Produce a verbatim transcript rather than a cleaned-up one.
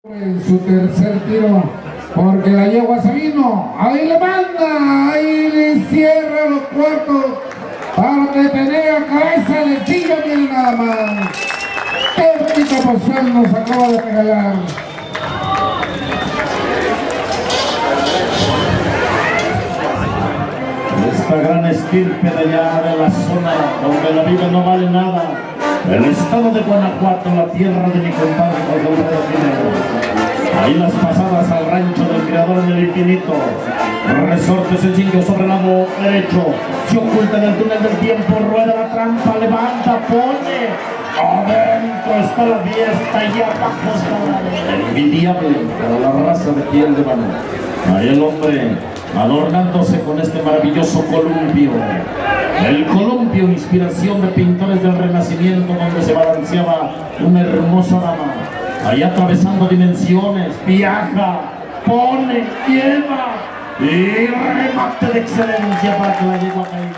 En su tercer tiro, porque la yegua se vino, ahí le manda, ahí le cierra los cuartos para detener a cabeza de tiro, miren nada más. Qué bonita posición nos acaba de regalar. Esta gran estirpe de allá de la zona donde la vida no vale nada, el estado de Guanajuato, la tierra de mi compadre José Alfredo Jiménez. Ahí las pasadas al rancho del creador en el infinito. Resorte sencillo sobre el lado derecho. Se oculta en el túnel del tiempo. Rueda la trampa, levanta, pone. Adentro está la fiesta y abajo está la envidiable para la raza de piel de mano. Ahí el hombre adornándose con este maravilloso columpio. El columpio, inspiración de pintores del Renacimiento, donde se balanceaba una hermosa dama. Ahí atravesando dimensiones, viaja, pone, lleva y remate de excelencia para que la yegua caiga.